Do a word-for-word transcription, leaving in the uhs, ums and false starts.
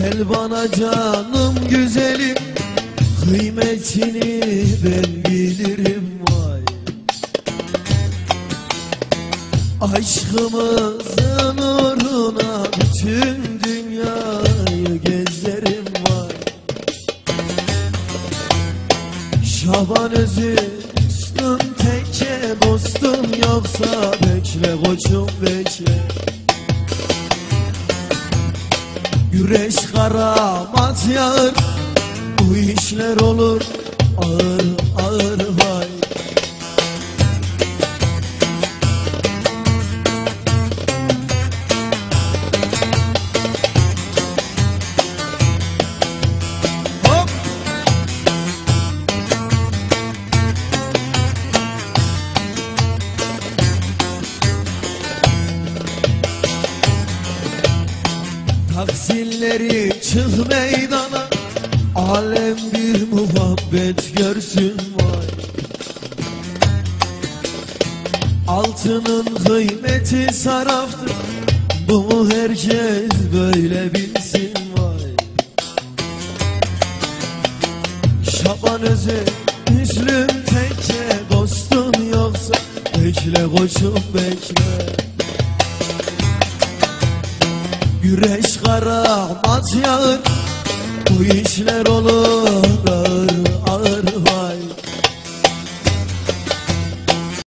Gel bana canım güzelim, kıymetini ben bilirim vay. Aşkımızın uğruna bütün dünyayı gezerim vay. Şaban Özüstün tekke dostum, yoksa bekle koçum bekle. Güreş karamat yağır, bu işler olur ağır ağır vay. Hop! Taksilleri çık meydana, alem bir muhabbet görsün vay. Altının kıymeti saraftır, bunu herkes böyle bilsin vay. Şaban Özü Müslüm tekke dostum, yoksa bekle koçum bekle. Güreş karamat yağır, bu işler olur